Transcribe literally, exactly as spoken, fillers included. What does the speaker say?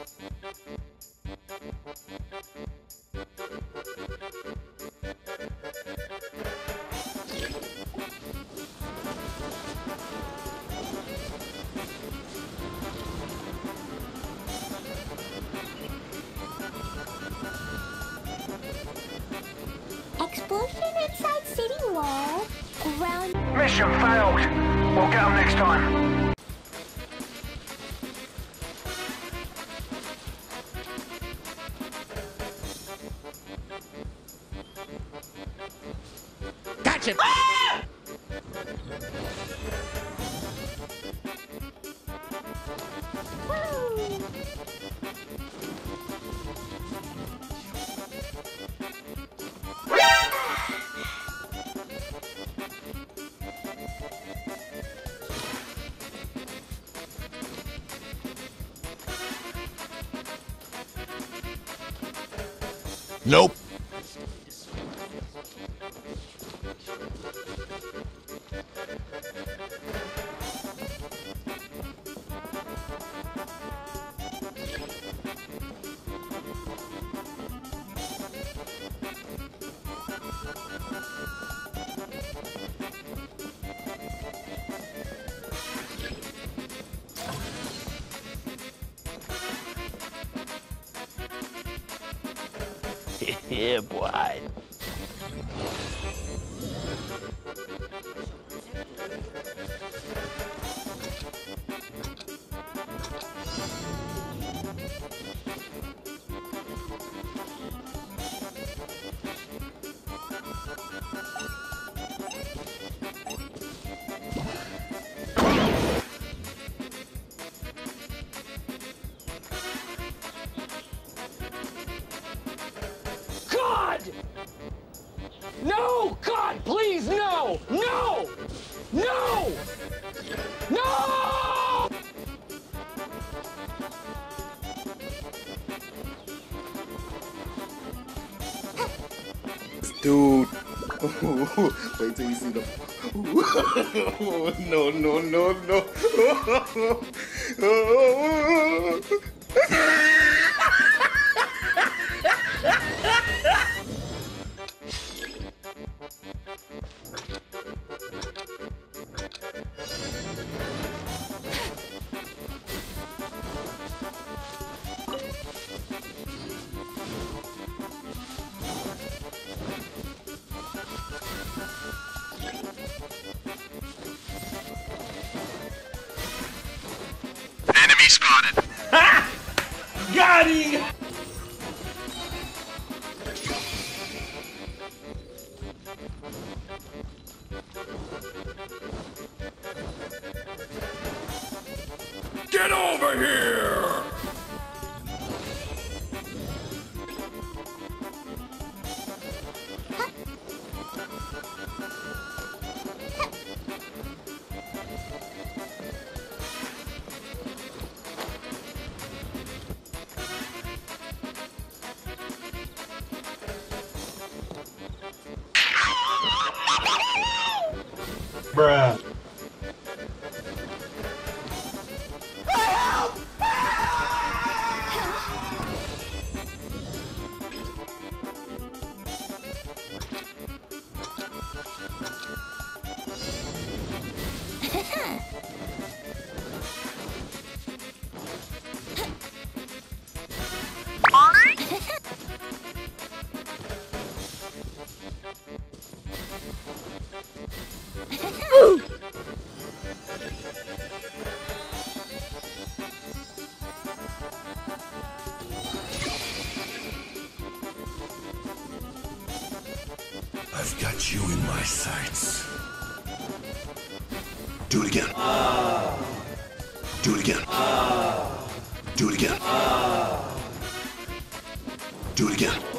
Explosion inside city wall. Ground. Mission failed. We'll get them next time. Gotcha! Ah! Nope. Yeah, boy. God! No! God, please, no! No! No! No! Dude. Wait till you see the. No, no, no, no. Enemy spotted. Ha! Got him! Get over here! Bruh. I've got you in my sights. Do it again. Do it again. Do it again. Do it again.